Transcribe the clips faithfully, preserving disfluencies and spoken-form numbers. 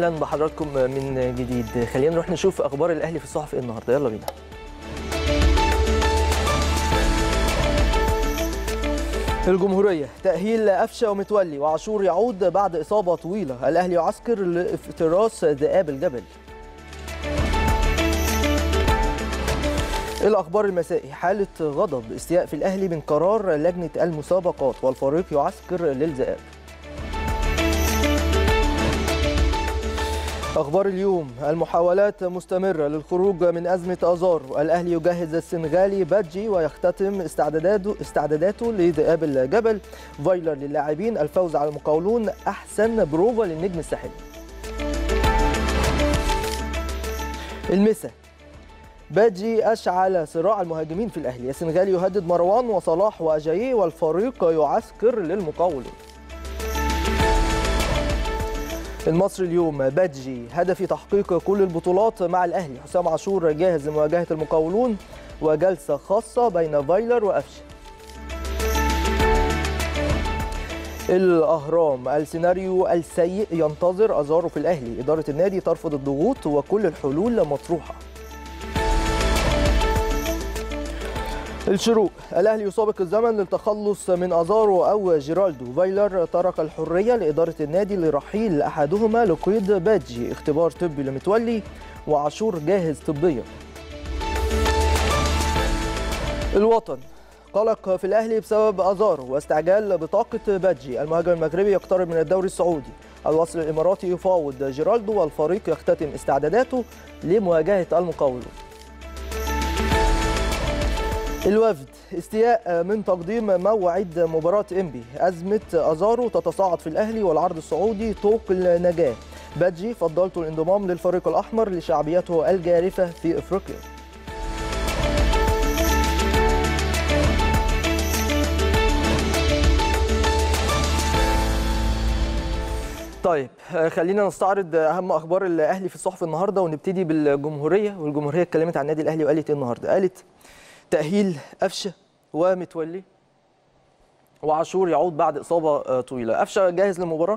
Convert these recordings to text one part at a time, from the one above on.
اهلا بحضراتكم من جديد. خلينا نروح نشوف اخبار الاهلي في الصحف النهارده، يلا بينا. الجمهوريه، تاهيل قفشه ومتولي وعاشور يعود بعد اصابه طويله، الاهلي يعسكر لافتراس ذئاب الجبل. الاخبار المسائي، حاله غضب استياء في الاهلي من قرار لجنه المسابقات والفريق يعسكر للذئاب. أخبار اليوم، المحاولات مستمرة للخروج من أزمة أزارو، الأهلي يجهز السنغالي بادجي ويختتم استعداداته استعداداته لذئاب الجبل، فايلر للاعبين، الفوز على المقاولون أحسن بروفا للنجم الساحلي. المسا، بادجي أشعل صراع المهاجمين في الأهلي، السنغالي يهدد مروان وصلاح وأجاييه والفريق يعسكر للمقاولون. المصري اليوم، بادجي هدفي تحقيق كل البطولات مع الأهلي، حسام عاشور جاهز لمواجهة المقاولون وجلسة خاصة بين فايلر وقفشه. الأهرام، السيناريو السيء ينتظر أزارو في الأهلي، إدارة النادي ترفض الضغوط وكل الحلول مطروحة. الشروق، الأهلي يسابق الزمن للتخلص من أزارو أو جيرالدو، فايلر ترك الحرية لإدارة النادي لرحيل أحدهما لقيد بادجي، اختبار طبي لمتولي وعاشور جاهز طبيا. الوطن، قلق في الأهلي بسبب أزارو واستعجال بطاقة بادجي، المهاجم المغربي يقترب من الدوري السعودي، الوصل الإماراتي يفاوض جيرالدو والفريق يختتم استعداداته لمواجهة المقاولون. الوفد، استياء من تقديم موعد مباراة إنبي، أزمة أزارو تتصاعد في الأهلي والعرض السعودي طوق النجاة، بادجي فضلت الانضمام للفريق الأحمر لشعبيته الجارفة في إفريقيا. طيب خلينا نستعرض اهم اخبار الاهلي في الصحف النهارده، ونبتدي بالجمهوريه. والجمهوريه اتكلمت عن النادي الاهلي وقالت ايه النهارده؟ قالت تأهيل قفشه ومتولي وعاشور يعود بعد إصابة طويلة. قفشه جاهز للمباراة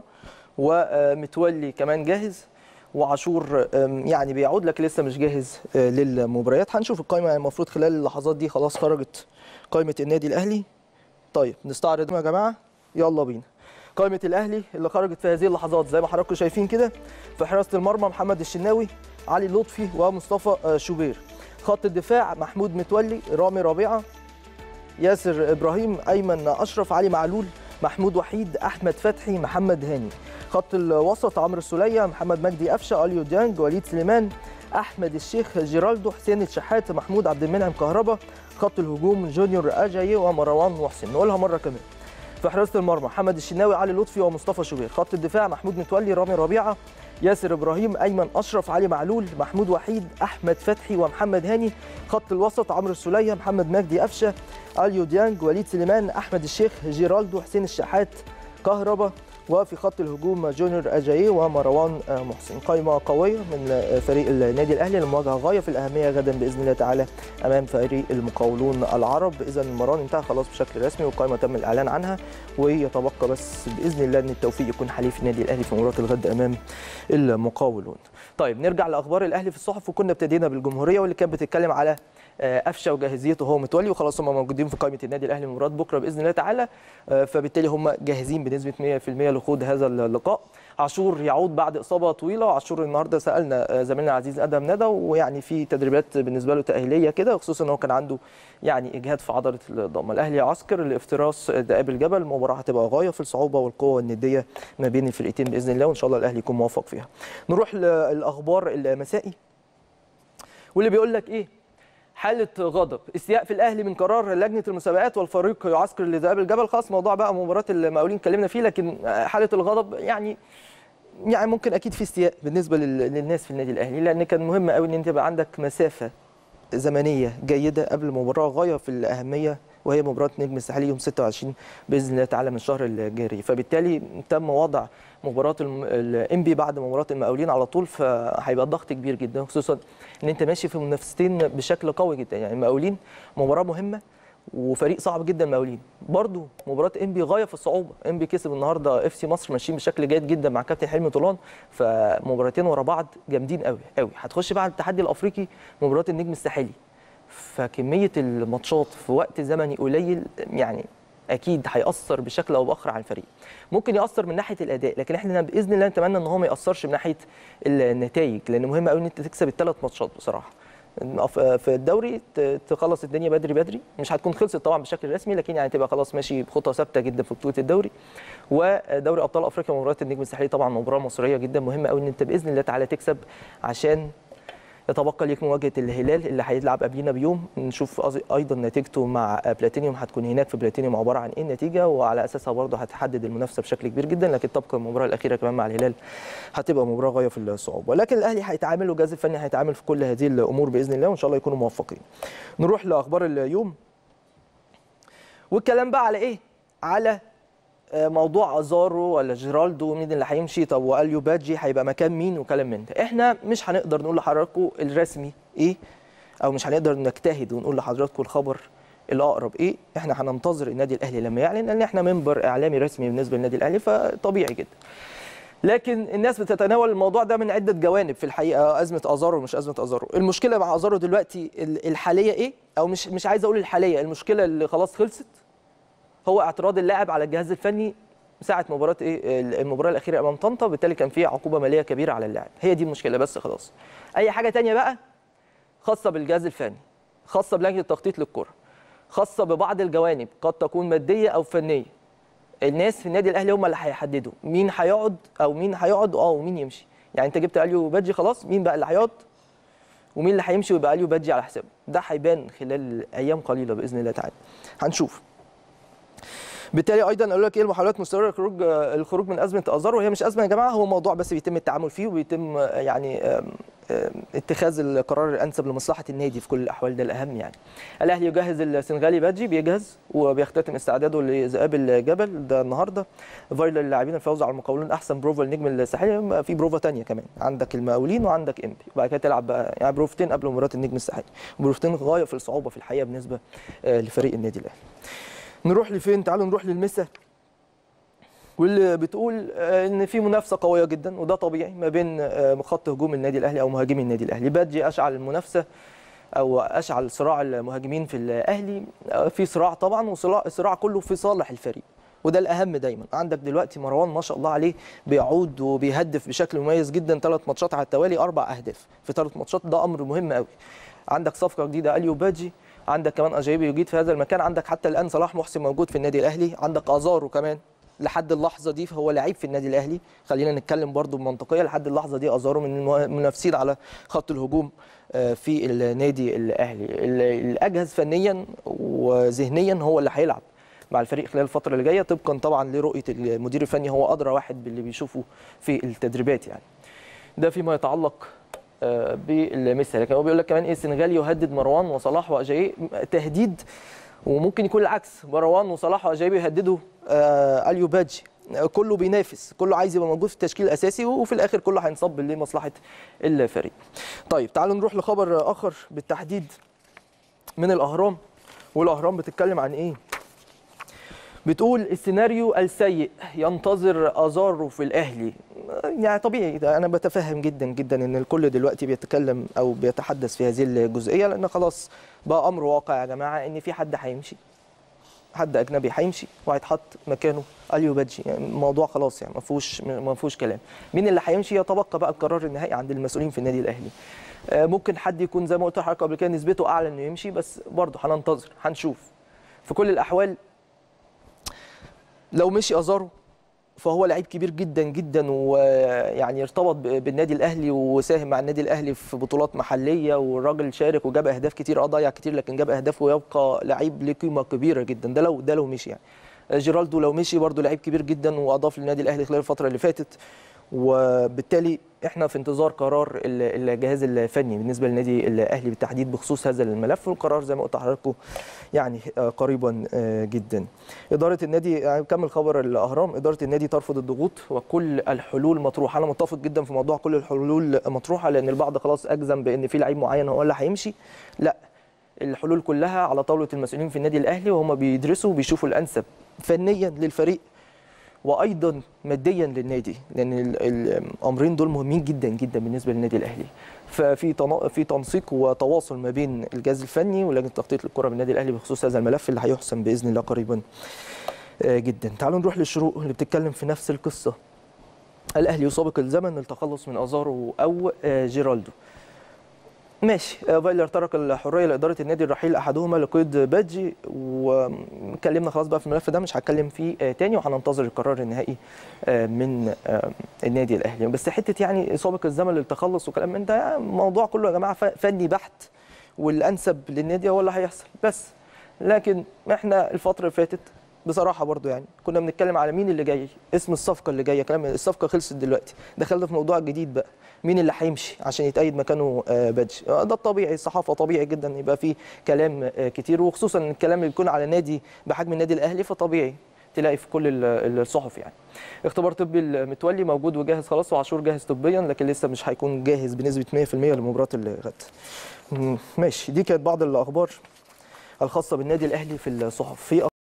ومتولي كمان جاهز، وعاشور يعني بيعود لك لسه مش جاهز للمباريات. هنشوف القائمة، المفروض خلال اللحظات دي خلاص خرجت قائمة النادي الأهلي. طيب نستعرض يا جماعة، يلا بينا. قائمة الأهلي اللي خرجت في هذه اللحظات زي ما حضراتكم شايفين كده: في حراسة المرمى محمد الشناوي، علي لطفي ومصطفى شوبير. خط الدفاع محمود متولي، رامي ربيعة، ياسر إبراهيم، أيمن أشرف، علي معلول، محمود وحيد، أحمد فتحي، محمد هاني. خط الوسط عمرو السولية، محمد مجدي قفشه، أليو ديانج، وليد سليمان، أحمد الشيخ، جيرالدو، حسين الشحات، محمود عبد المنعم كهربا. خط الهجوم جونيور أجاييه ومروان محسن. نقولها مرة كمان: في حراسة المرمى محمد الشناوي، علي لطفي ومصطفى شوبير. خط الدفاع محمود متولي، رامي ربيعة، ياسر إبراهيم، أيمن أشرف، علي معلول، محمود وحيد، أحمد فتحي ومحمد هاني. خط الوسط عمرو السولية، محمد مجدي قفشه، أليو ديانج، وليد سليمان، أحمد الشيخ، جيرالدو، حسين الشحات، كهربا. وفي خط الهجوم جونيور أجاييه ومروان محسن. قائمة قوية من فريق النادي الأهلي للمواجهة غاية في الأهمية غدا بإذن الله تعالى أمام فريق المقاولون العرب. إذا المران انتهى خلاص بشكل رسمي والقائمة تم الإعلان عنها، ويتبقى بس بإذن الله أن التوفيق يكون حليف النادي الأهلي في مباراة الغد أمام المقاولون. طيب نرجع لأخبار الأهلي في الصحف، وكنا ابتدينا بالجمهورية واللي كانت بتتكلم على قفشه وجاهزيته هو متولي، وخلاص هم موجودين في قائمه النادي الاهلي لمباراه بكره باذن الله تعالى، فبالتالي هم جاهزين بنسبه مئة في المئة لخوض هذا اللقاء. عاشور يعود بعد اصابه طويله، عاشور النهارده سالنا زميلنا العزيز ادم ندى، ويعني في تدريبات بالنسبه له تاهيليه كده، خصوصا ان هو كان عنده يعني اجهاد في عضله الضمه. الاهلي يعسكر لافتراس ذئاب الجبل، المباراه هتبقى غايه في الصعوبه والقوه النديه ما بين الفرقتين باذن الله، وان شاء الله الاهلي يكون موفق فيها. نروح للاخبار المسائي واللي بيقول لك ايه: حالة غضب استياء في الأهلي من قرار لجنة المسابقات والفريق يعسكر لذئاب الجبل. خلاص موضوع بقى مباراة المقاولين اتكلمنا فيه، لكن حالة الغضب يعني يعني ممكن أكيد في استياء بالنسبة للناس في النادي الأهلي، لأن كان مهم قوي إن أنت يبقى عندك مسافة زمنية جيدة قبل مباراة غاية في الأهمية، وهي مباراة نجم الساحلي يوم ستة وعشرين باذن الله تعالى من الشهر الجاري. فبالتالي تم وضع مباراه الانبي بعد مباراه المقاولين على طول، فهيبقى الضغط كبير جدا، خصوصا ان انت ماشي في منافستين بشكل قوي جدا. يعني المقاولين مباراه مهمه وفريق صعب جدا المقاولين. برضو مباراه انبي غايه في الصعوبه، انبي كسب النهارده اف سي مصر، ماشيين بشكل جيد جدا مع كابتن حلمي طولان، فمباراتين ورا بعض جامدين قوي قوي. هتخش بقى على التحدي الافريقي مباراه النجم الساحلي، فكميه الماتشات في وقت زمني قليل يعني اكيد هيأثر بشكل او باخر على الفريق. ممكن يأثر من ناحيه الاداء، لكن احنا باذن الله نتمنى ان هو ما يأثرش من ناحيه النتائج، لان مهم قوي ان انت تكسب الثلاث ماتشات بصراحه. في الدوري تخلص الدنيا بدري بدري، مش هتكون خلصت طبعا بشكل رسمي، لكن يعني تبقى خلاص ماشي بخطه ثابته جدا في بطوله الدوري. ودوري ابطال افريقيا مباراه النجم الساحلي طبعا مباراه مصريه جدا مهمه قوي ان انت باذن الله تعالى تكسب، عشان يتبقى ليك مواجهه الهلال اللي هيلعب قبلينا بيوم، نشوف ايضا نتيجته مع بلاتينيوم هتكون هناك في بلاتينيوم عباره عن ايه النتيجه، وعلى اساسها برضه هتحدد المنافسه بشكل كبير جدا. لكن تبقى المباراه الاخيره كمان مع الهلال هتبقى مباراه غايه في الصعوبه، ولكن الاهلي هيتعامل والجهاز الفني هيتعامل في كل هذه الامور باذن الله، وان شاء الله يكونوا موفقين. نروح لاخبار اليوم والكلام بقى على ايه؟ على موضوع ازارو ولا جيرالدو، مين اللي هيمشي، طب واليو بادجي هيبقى مكان مين وكلام من ده. احنا مش هنقدر نقول لحضراتكم الرسمي ايه، او مش هنقدر نجتهد ونقول لحضراتكم الخبر الاقرب ايه. احنا هننتظر النادي الاهلي لما يعلن، لان احنا منبر اعلامي رسمي بالنسبه للنادي الاهلي، فطبيعي جدا. لكن الناس بتتناول الموضوع ده من عده جوانب في الحقيقه، ازمه ازارو مش ازمه ازارو. المشكله مع ازارو دلوقتي الحاليه ايه، او مش مش عايز اقول الحاليه، المشكله اللي خلاص خلصت هو اعتراض اللاعب على الجهاز الفني ساعه مباراه ايه المباراه الاخيره امام طنطا، بالتالي كان في عقوبه ماليه كبيره على اللاعب. هي دي المشكله بس خلاص. اي حاجه ثانيه بقى خاصه بالجهاز الفني، خاصه بلجنه التخطيط للكره، خاصه ببعض الجوانب قد تكون ماديه او فنيه، الناس في النادي الاهلي هم اللي هيحددوا مين هيقعد او مين هيقعد اه ومين يمشي. يعني انت جبت اليو بادجي خلاص، مين بقى اللي هيقعد ومين اللي هيمشي ويبقى اليو بادجي على حسابه؟ ده هيبان خلال ايام قليله باذن الله تعالى، هنشوف. بالتالي ايضا قالوا لك ايه المحاولات مستمره للخروج الخروج من ازمه ازارو، وهي مش ازمه يا جماعه، هو موضوع بس بيتم التعامل فيه وبيتم يعني اتخاذ القرار الانسب لمصلحه النادي في كل الاحوال، ده الاهم يعني. الاهلي يجهز السنغالي بادجي، بيجهز وبيختتم استعداده لذئاب الجبل ده النهارده. فايلر اللاعبين الفوز على المقاولون احسن بروفا النجم الساحلي، في بروفا ثانيه كمان، عندك المقاولين وعندك انبي، وبعد كده تلعب بقى يعني بروفتين قبل مباراه النجم الساحلي، بروفتين غايه في الصعوبه في الحقيقه بالنسبه لفريق النادي الاهلي. نروح لفين؟ تعالوا نروح للمسا، واللي بتقول ان في منافسه قويه جدا، وده طبيعي ما بين خط هجوم النادي الاهلي او مهاجمي النادي الاهلي. بادجي اشعل المنافسه او اشعل صراع المهاجمين في الاهلي، في صراع طبعا، وصراع الصراع كله في صالح الفريق، وده الاهم دايما. عندك دلوقتي مروان ما شاء الله عليه بيعود وبيهدف بشكل مميز جدا، ثلاث ماتشات على التوالي اربع اهداف في ثلاث ماتشات، ده امر مهم قوي. عندك صفقه جديده اليو بادجي، عندك كمان اجايبي يجيد في هذا المكان، عندك حتى الان صلاح محسن موجود في النادي الاهلي، عندك ازارو كمان لحد اللحظه دي هو لعيب في النادي الاهلي، خلينا نتكلم برضو بمنطقيه، لحد اللحظه دي ازارو من المنافسين على خط الهجوم في النادي الاهلي. الاجهز فنيا وذهنيا هو اللي هيلعب مع الفريق خلال الفتره اللي جايه، طبقا طبعا لرؤيه المدير الفني، هو ادرى واحد باللي بيشوفه في التدريبات يعني. ده فيما يتعلق بالمثل. لكن هو بيقول لك كمان ايه، السنغال يهدد مروان وصلاح واجاي، تهديد، وممكن يكون العكس، مروان وصلاح واجاي بيهددوا آه اليو بادجي، كله بينافس، كله عايز يبقى موجود في التشكيل الاساسي، وفي الاخر كله هينصب لمصلحه الفريق. طيب تعالوا نروح لخبر اخر بالتحديد من الاهرام، والاهرام بتتكلم عن ايه؟ بتقول السيناريو السيء ينتظر ازارو في الاهلي. يعني طبيعي، انا بتفهم جدا جدا ان الكل دلوقتي بيتكلم او بيتحدث في هذه الجزئيه، لان خلاص بقى امر واقع يا جماعه ان في حد هيمشي، حد اجنبي هيمشي وهيتحط مكانه اليو بادجي، يعني الموضوع خلاص يعني ما فيهوش ما فيهوش كلام. مين اللي هيمشي يتبقى بقى القرار النهائي عند المسؤولين في النادي الاهلي. ممكن حد يكون زي ما قلت لحضرتك قبل كده نسبته اعلى انه يمشي، بس برضه هننتظر هنشوف. في كل الاحوال لو مشي ازارو فهو لعيب كبير جدا جدا، ويعني ارتبط بالنادي الاهلي وساهم مع النادي الاهلي في بطولات محليه، والراجل شارك وجاب اهداف كتير، اه ضيع كتير لكن جاب اهداف، ويبقى لعيب له قيمه كبيره جدا. ده لو ده لو مشي يعني. جيرالدو لو مشي برده لعيب كبير جدا واضاف للنادي الاهلي خلال الفتره اللي فاتت، وبالتالي احنا في انتظار قرار الجهاز الفني بالنسبه للنادي الاهلي بالتحديد بخصوص هذا الملف، والقرار زي ما قلت لحضراتكم يعني قريبا جدا. اداره النادي يعني كمل خبر الاهرام، اداره النادي ترفض الضغوط وكل الحلول مطروحه. انا متفق جدا في موضوع كل الحلول مطروحه، لان البعض خلاص اجزم بان في لعيب معين هو اللي هيمشي. لا، الحلول كلها على طاوله المسؤولين في النادي الاهلي، وهم بيدرسوا وبيشوفوا الانسب فنيا للفريق وايضا ماديا للنادي، لان الامرين دول مهمين جدا جدا بالنسبه للنادي الاهلي. ففي في تنسيق وتواصل ما بين الجهاز الفني ولجنه تخطيط الكره بالنادي الاهلي بخصوص هذا الملف اللي هيحسم باذن الله قريبا جدا. تعالوا نروح للشروق اللي بتتكلم في نفس القصه. الاهلي يسابق الزمن للتخلص من ازارو او جيرالدو. ماشي، فايلر ترك الحريه لاداره النادي الرحيل احدهما لقيد بادجي، واتكلمنا خلاص بقى في الملف ده، مش هتكلم فيه تاني، وهننتظر القرار النهائي من النادي الاهلي. بس حته يعني سابق الزمن للتخلص وكلام من ده، موضوع كله يا جماعه فني بحت، والانسب للنادي هو اللي هيحصل بس. لكن احنا الفتره اللي فاتت بصراحه برضو يعني كنا بنتكلم على مين اللي جاي، اسم الصفقه اللي جايه، كلام الصفقه خلصت دلوقتي، دخلنا في موضوع جديد بقى، مين اللي هيمشي عشان يتأيد مكانه بادجي. ده الطبيعي، الصحافه طبيعي جدا يبقى فيه كلام كتير، وخصوصا الكلام اللي بيكون على نادي بحجم النادي الاهلي، فطبيعي تلاقي في كل الصحف يعني. اختبار طبي المتولي موجود وجاهز خلاص، وعاشور جاهز طبيا، لكن لسه مش هيكون جاهز بنسبه مية في المية لمباراه الغد. ماشي، دي كانت بعض الاخبار الخاصه بالنادي الاهلي في الصحف. في